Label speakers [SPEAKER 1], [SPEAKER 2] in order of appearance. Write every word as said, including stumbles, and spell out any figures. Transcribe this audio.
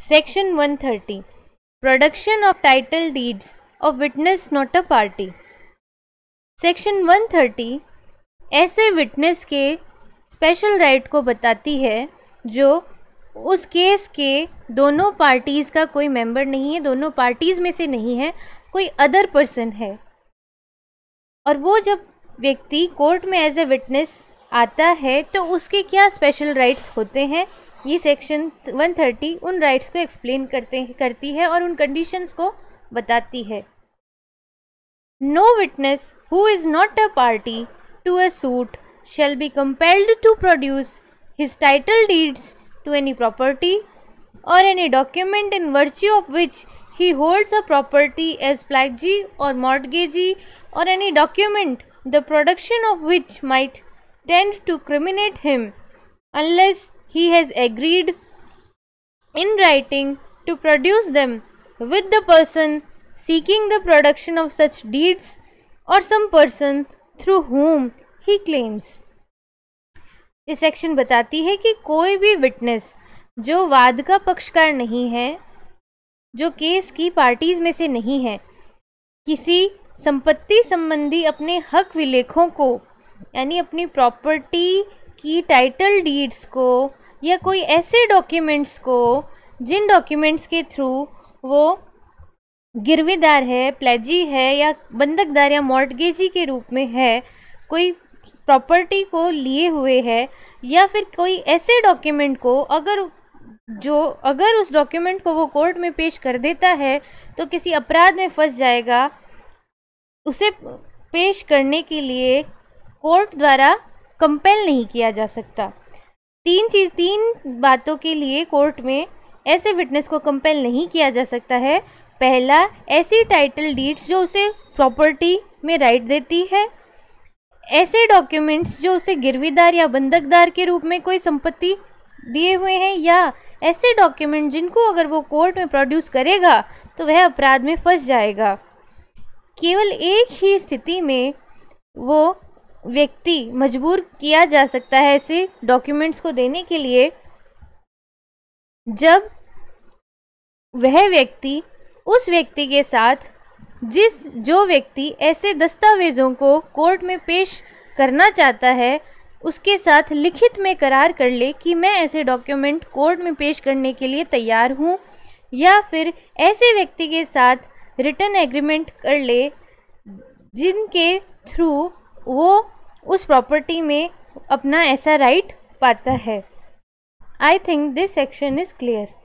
[SPEAKER 1] Section one thirty. Production of title deeds of witness not a party. Section one thirty ऐसे witness के special right को बताती है जो उस केस के दोनों पार्टीज़ का कोई मेंबर नहीं है, दोनों पार्टीज़ में से नहीं है, कोई अदर पर्सन है। और वो जब व्यक्ति कोर्ट में एज ए विटनेस आता है तो उसके क्या स्पेशल राइट्स होते हैं, ये सेक्शन one thirty उन राइट्स को एक्सप्लेन करते करती है और उन कंडीशंस को बताती है। No witness who is not a party to a suit shall be compelled to produce his title deeds to any property or any document in virtue of which he holds a property as pledgee or mortgagee, or any document the production of which might tend to criminate him, unless he has agreed in writing to produce them with the person seeking the production of such deeds or some person through whom he claims। ये section बताती है कि कोई भी witness जो वाद का पक्षकार नहीं है, जो केस की पार्टीज में से नहीं है, किसी संपत्ति संबंधी अपने हक विलेखों को यानी अपनी प्रॉपर्टी की टाइटल डीड्स को या कोई ऐसे डॉक्यूमेंट्स को जिन डॉक्यूमेंट्स के थ्रू वो गिरवीदार है, प्लेजी है या बंधकदार या मॉर्टगेजी के रूप में है, कोई प्रॉपर्टी को लिए हुए है, या फिर कोई ऐसे डॉक्यूमेंट को अगर जो अगर उस डॉक्यूमेंट को वो कोर्ट में पेश कर देता है तो किसी अपराध में फंस जाएगा, उसे पेश करने के लिए कोर्ट द्वारा कंपेल नहीं किया जा सकता। तीन चीज़ तीन बातों के लिए कोर्ट में ऐसे विटनेस को कंपेल नहीं किया जा सकता है। पहला, ऐसी टाइटल डीड्स जो उसे प्रॉपर्टी में राइट देती है, ऐसे डॉक्यूमेंट्स जो उसे गिरवीदार या बंधकदार के रूप में कोई संपत्ति दिए हुए हैं, या ऐसे डॉक्यूमेंट जिनको अगर वो कोर्ट में प्रोड्यूस करेगा तो वह अपराध में फंस जाएगा। केवल एक ही स्थिति में वो व्यक्ति मजबूर किया जा सकता है ऐसे डॉक्यूमेंट्स को देने के लिए, जब वह व्यक्ति उस व्यक्ति के साथ जिस जो व्यक्ति ऐसे दस्तावेज़ों को कोर्ट में पेश करना चाहता है उसके साथ लिखित में करार कर ले कि मैं ऐसे डॉक्यूमेंट कोर्ट में पेश करने के लिए तैयार हूँ, या फिर ऐसे व्यक्ति के साथ रिटन एग्रीमेंट कर ले जिनके थ्रू वो उस प्रॉपर्टी में अपना ऐसा राइट पाता है। I think this section is clear.